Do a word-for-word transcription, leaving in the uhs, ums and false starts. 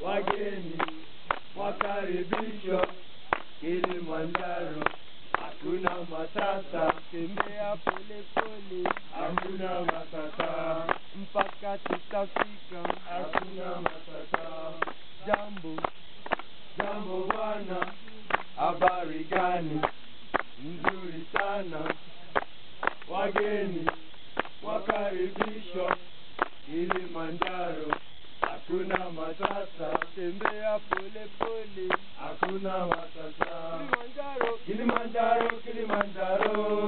wageni wakaribishwa Kilimanjaro, hakuna matata, tembea pole pole, hakuna matata, mpaka tutafika, hakuna matata. jambo, Jambo bwana, habari gani? Nzuri sana, wageni wakaribishwa Kilimanjaro, hakuna matata, tembea pole pole, hakuna matata. Kilimanjaro, Kilimanjaro, Kilimanjaro.